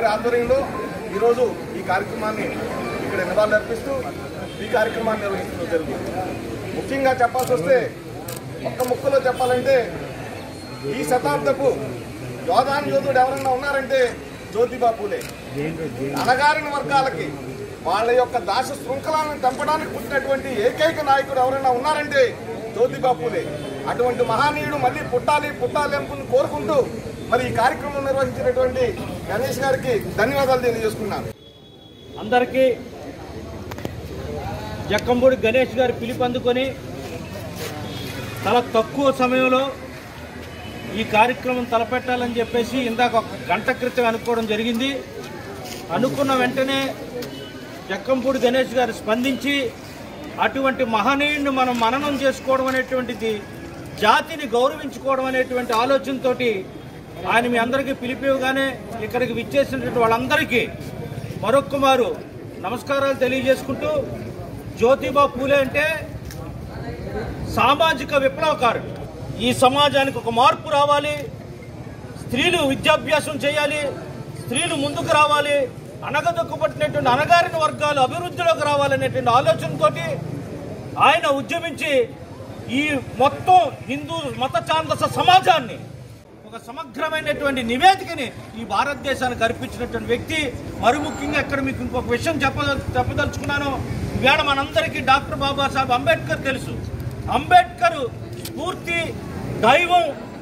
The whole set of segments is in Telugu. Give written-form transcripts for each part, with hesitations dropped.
గారి ఆధ్వర్యంలో ఈరోజు ఈ కార్యక్రమాన్ని ఇక్కడ నివాళులర్పిస్తూ ఈ కార్యక్రమాన్ని నిర్వహించడం జరుగుతుంది. ముఖ్యంగా చెప్పాల్సి వస్తే ఒక్క ముక్కలో చెప్పాలంటే ఈ శతాబ్దపు యోధుడు ఎవరన్నా ఉన్నారంటే జ్యోతిబా పూలే. అణగారిన వర్గాలకి వాళ్ళ యొక్క దాస శృంఖలాలను తెంపడానికి పుట్టినటువంటి ఏకైక నాయకుడు ఎవరైనా ఉన్నారంటే జ్యోతిబా పూలే. అటువంటి మహానీయుడు మళ్ళీ పుట్టాలి అనుకుని కోరుకుంటూ మరి ఈ కార్యక్రమం నిర్వహించినటువంటి గణేష్ గారికి ధన్యవాదాలు తెలియజేసుకున్నాను. అందరికీ జక్కంపూడి గణేష్ గారి పిలుపు అందుకొని చాలా తక్కువ సమయంలో ఈ కార్యక్రమం తలపెట్టాలని చెప్పేసి ఇందాక 1 గంట క్రితం అనుకోవడం జరిగింది. అనుకున్న వెంటనే జక్కంపూడి గణేష్ గారు స్పందించి అటువంటి మహనీయుడిని మనం మననం చేసుకోవడం అనేటువంటిది జాతిని గౌరవించుకోవడం అనేటువంటి ఆలోచనతో ఆయన మీ అందరికీ పిలిపివ్వగానే ఇక్కడికి విచ్చేసినటువంటి వాళ్ళందరికీ మరొక్కమారు నమస్కారాలు తెలియజేసుకుంటూ, జ్యోతిబా పూలే అంటే సామాజిక విప్లవకారుడు. ఈ సమాజానికి ఒక మార్పు రావాలి, స్త్రీలు విద్యాభ్యాసం చేయాలి, స్త్రీలు ముందుకు రావాలి, అణగదొక్కబట్టినటువంటి అణగారిన వర్గాలు అభివృద్ధిలోకి రావాలనేటువంటి ఆలోచనతో ఆయన ఉద్యమించి ఈ మొత్తం హిందూ మత ఛాందస సమాజాన్ని ఒక సమగ్రమైనటువంటి నివేదికని ఈ భారతదేశానికి అర్పించినటువంటి వ్యక్తి. మరి ముఖ్యంగా ఇక్కడ మీకు ఇంకొక విషయం చెప్పదలుచుకున్నాను. ఈవేళ మనందరికీ డాక్టర్ బాబాసాహెబ్ అంబేద్కర్ తెలుసు. అంబేద్కర్ స్ఫూర్తి దైవం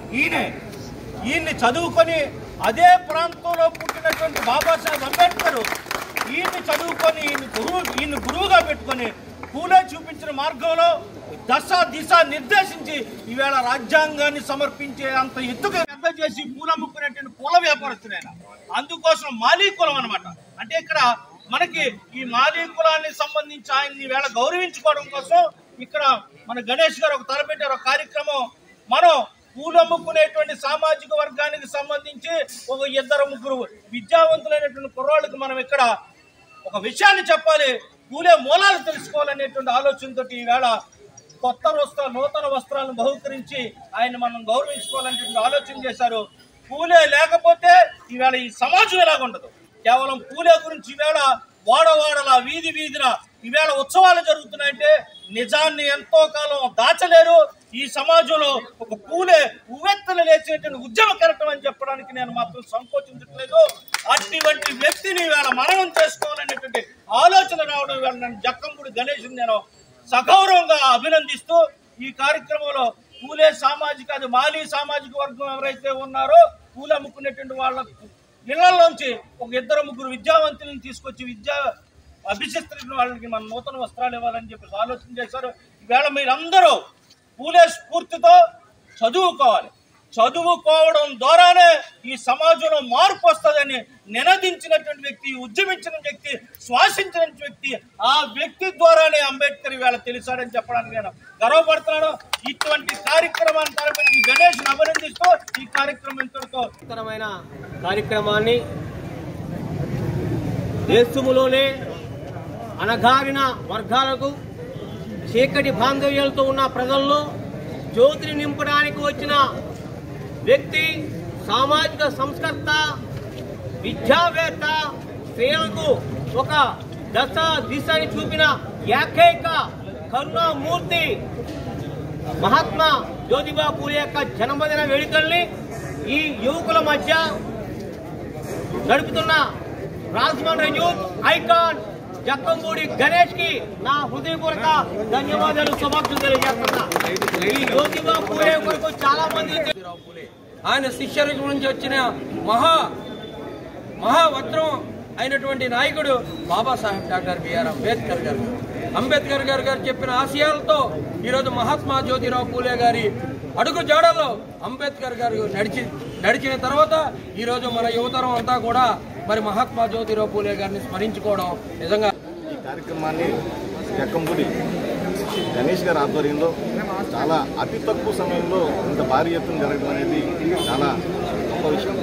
ఈయన్ని చదువుకొని అదే ప్రాంతంలో పుట్టినటువంటి బాబాసాహెబ్ అంబేద్కర్ ఈయన్ని చదువుకొని ఈయన గురువుగా పెట్టుకొని పూలే చూపించిన మార్గంలో దిశ నిర్దేశించి ఈవేళ రాజ్యాంగాన్ని సమర్పించే అంత ఎత్తుగా పెద్ద చేసి పూలమ్ముకునేటువంటి పూల వ్యాపారస్తులైన. అందుకోసం మాలీ కులం అనమాట. అంటే ఇక్కడ మనకి ఈ మాలీ కులాన్ని సంబంధించి ఆయన్ని ఈవేళ గౌరవించుకోవడం కోసం ఇక్కడ మన గణేష్ గారు ఒక తలపెట్టారు ఒక కార్యక్రమం. మనం పూలమ్ముకునేటువంటి సామాజిక వర్గానికి సంబంధించి ఒక 2-3 విద్యావంతులైనటువంటి కుర్రాళ్ళకి మనం ఇక్కడ ఒక విషయాన్ని చెప్పాలి, పూలే మూలాలు తెలుసుకోవాలనేటువంటి ఆలోచనతో ఈవేళ నూతన వస్త్రాలను బహుకరించి ఆయన మనం గౌరవించుకోవాలనేటువంటి ఆలోచన చేశారు. పూలే లేకపోతే ఈవేళ ఈ సమాజం ఎలాగుండదు. కేవలం పూలే గురించి ఈవేళ వాడవాడలా వీధిన ఈవేళ ఉత్సవాలు జరుగుతున్నాయంటే నిజాన్ని ఎంతో కాలం దాచలేరు. ఈ సమాజంలో ఒక పూలే ఉవ్వెత్తలు లేచినటువంటి ఉద్యమ కెరటం అని చెప్పడానికి నేను మాత్రం సంకోచించట్లేదు. అటువంటి వ్యక్తిని ఈవేళ మననం చేసుకోవాలనేటువంటి ఆలోచన రావడం ఈవేళ నేను జక్కంపూడి గణేష్ నేను సగౌరవంగా అభినందిస్తూ ఈ కార్యక్రమంలో పూలే సామాజిక అది మాలీ సామాజిక వర్గం ఎవరైతే ఉన్నారో పూలే అమ్ముకునేటువంటి వాళ్ళ ఇళ్లలోంచి ఒక 2-3 విద్యావంతులను తీసుకొచ్చి అభిషిస్తున్న వాళ్ళకి మనం నూతన వస్త్రాలు ఇవ్వాలని చెప్పి ఆలోచన చేశారు. ఈవేళ మీరందరూ పూలే స్ఫూర్తితో చదువుకోవడం ద్వారానే ఈ సమాజంలో మార్పు వస్తుందని నినదించినటువంటి వ్యక్తి, ఉద్యమించిన వ్యక్తి, శ్వాసించిన వ్యక్తి, ఆ వ్యక్తి ద్వారానే అంబేద్కర్ ఈవేళ తెలిసాడని చెప్పడానికి నేను గర్వపడుతున్నాను. ఇటువంటి కార్యక్రమాన్ని తలపెట్టి గణేష్ను అభినందిస్తూ ఈ కార్యక్రమం ఇంతటితో కార్యక్రమాన్ని దేశంలోనే అణగారిన వర్గాలకు చీకటి బాంధవ్యాలతో ఉన్న ప్రజల్లో జ్యోతిని నింపడానికి వచ్చిన వ్యక్తి, సామాజిక సంస్కర్త, విద్యావేత్త, స్త్రీలకు ఒక దిశని చూపిన ఏకైక కరుణామూర్తి మహాత్మా జ్యోతిబా పూలే యొక్క జన్మదిన వేడుకల్ని ఈ యువకుల మధ్య నడుపుతున్న రాజమండ్రి యూత్ ఐకాన్ జక్కంపూడి గణేష్ కి నా హృదయపూర్వక ధన్యవాదాలు శుభాకాంక్షలు తెలియజేస్తున్నా. ఈ జ్యోతిబా పూలే కొరకు చాలా మంది ఆయన శిష్యుల నుంచి వచ్చిన మహావక్రం అయినటువంటి నాయకుడు బాబాసాహెబ్ డాక్టర్ బిఆర్ అంబేద్కర్ గారు. అంబేద్కర్ గారు చెప్పిన ఆశయాలతో ఈరోజు మహాత్మా జ్యోతిరావు పూలే గారి అడుగు జాడల్లో అంబేద్కర్ గారు నడిచిన తర్వాత ఈరోజు మన యువతరం అంతా కూడా మరి మహాత్మా జ్యోతిరావు పూలే గారిని స్మరించుకోవడం నిజంగా. ఈ కార్యక్రమాన్ని జక్కంపూడి గణేష్ గారి ఆధ్వర్యంలో చాలా అతి తక్కువ సమయంలో ఇంత భారీ ఎత్తున జరగడం అనేది చాలా గొప్ప విషయం.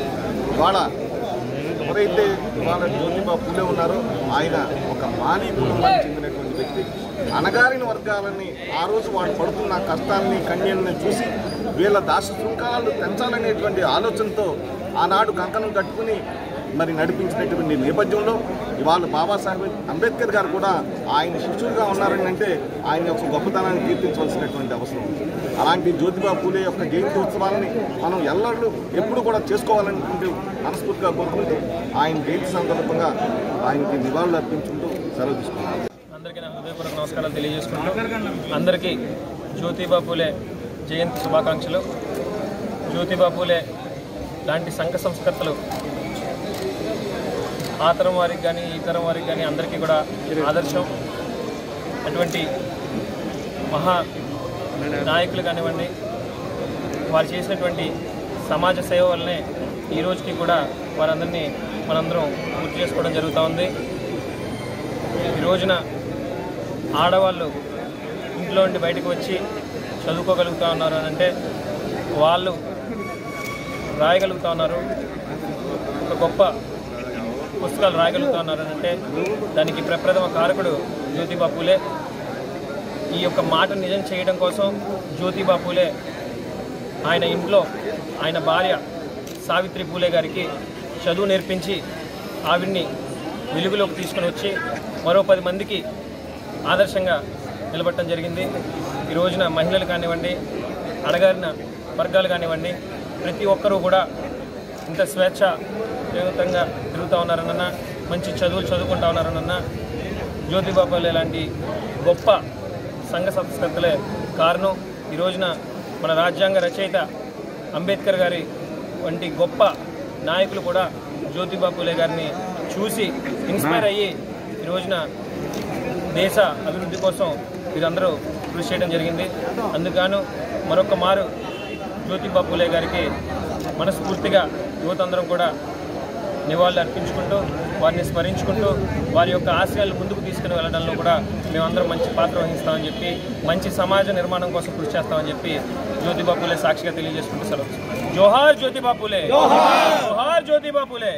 ఎవరైతే జ్యోతిబా పూలే ఉన్నారో ఆయన ఒక మాలీ కుటుంబానికి చెందినటువంటి వ్యక్తి. అణగారిన వర్గాలని ఆ రోజు వాళ్ళు పడుతున్న కష్టాలని కన్యల్ని చూసి వీళ్ళ దాస శృంఖలాలు పెంచాలనేటువంటి ఆలోచనతో ఆనాడు కంకణం కట్టుకుని మరి నడిపించినటువంటి నేపథ్యంలో ఇవాళ బాబాసాహెబ్ అంబేద్కర్ గారు కూడా ఆయన శిష్యులుగా ఉన్నారని అంటే ఆయన యొక్క గొప్పతనాన్ని కీర్తించవలసినటువంటి అవసరం ఉంది. అలాంటి జ్యోతిబా పూలే యొక్క జయంతి ఉత్సవాలని మనం ఎల్లరూ ఎప్పుడు కూడా చేసుకోవాలనుకుంటూ మనస్ఫూర్తిగా కోరుకుంటూ ఆయన జయంతి సందర్భంగా ఆయనకి నివాళులు అర్పించుకుంటూ సెలవు తీసుకున్నాను. అందరికీ నా హృదయపూర్వక నమస్కారాలు తెలియజేసుకుంటూ అందరికీ జ్యోతిబా పూలే జయంతి శుభాకాంక్షలు. జ్యోతిబా పూలే లాంటి సంఘ సంస్కర్తలు ఆ తరం వారికి కానీ ఈ తరం వారికి కానీ అందరికీ కూడా ఆదర్శం. అటువంటి మహా నాయకులు కానివ్వండి, వారు చేసినటువంటి సమాజ సేవ వల్లనే ఈ రోజుకి కూడా వారందరినీ మనందరం గుర్తు చేసుకోవడం జరుగుతూ ఉంది. ఈ రోజున ఆడవాళ్ళు ఇంట్లో నుండి బయటకు వచ్చి చదువుకోగలుగుతూ ఉన్నారు అని అంటే, వాళ్ళు రాయగలుగుతూ ఉన్నారు, ఒక గొప్ప పుస్తకాలు రాయగలుగుతూ ఉన్నారు అని అంటే దానికి ప్రప్రథమ కారకుడు జ్యోతిబా పూలే. ఈ యొక్క మాట నిజం చేయడం కోసం జ్యోతిబా పూలే ఆయన ఇంట్లో ఆయన భార్య సావిత్రి పూలే గారికి చదువు నేర్పించి ఆవిడ్ని వెలుగులోకి తీసుకుని వచ్చి మరో 10 మందికి ఆదర్శంగా నిలబడటం జరిగింది. ఈ రోజున మహిళలు కానివ్వండి, అడగారిన వర్గాలు కానివ్వండి, ప్రతి ఒక్కరూ కూడా ఇంత స్వేచ్ఛాయుతంగా తిరుగుతూ ఉన్నారనన్నా, మంచి చదువులు చదువుకుంటూ ఉన్నారనన్నా జ్యోతిబా పూలే లాంటి గొప్ప సంఘ సంస్కర్తలే కారణం. ఈ రోజున మన రాజ్యాంగ రచయిత అంబేద్కర్ గారి వంటి గొప్ప నాయకులు కూడా జ్యోతిబా పూలే గారిని చూసి ఇన్స్పైర్ అయ్యి ఈ రోజున దేశ అభివృద్ధి కోసం వీరందరూ కృషి చేయడం జరిగింది. అందుకను మరొక మారు జ్యోతిబా పూలే గారికి మనస్ఫూర్తిగా యువతందరం కూడా నివాళులు అర్పించుకుంటూ వారిని స్మరించుకుంటూ వారి యొక్క ఆశయాలు ముందుకు తీసుకుని వెళ్ళడంలో కూడా మేమందరం మంచి పాత్ర వహిస్తామని చెప్పి, మంచి సమాజ నిర్మాణం కోసం కృషి చేస్తామని చెప్పి జ్యోతిబా పూలే సాక్షిగా తెలియజేసుకుంటూ సెలవు. జోహార్ జ్యోతిబా పూలే, జోహార్ Jyotiba Phule.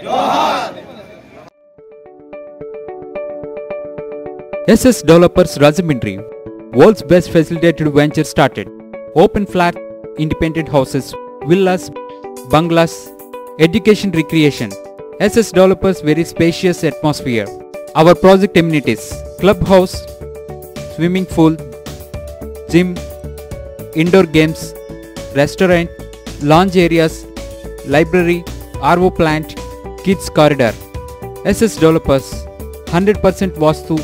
SS Developers Rajahmundry, world's best facilitated venture started. Open flat, independent houses, villas, bungalows, education recreation. SS Developers very spacious atmosphere. Our project amenities: clubhouse, swimming pool, gym, indoor games, restaurant, lounge areas, library, RO plant, kids corridor. SS Developers 100% Vastu,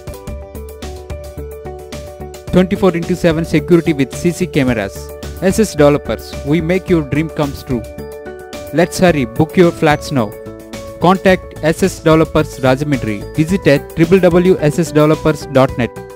24/7 security with CC cameras. SS Developers, we make your dream comes true. Let's hurry, book your flats now. Contact SS Developers Rajahmundry. Visit at www.ssdevelopers.net.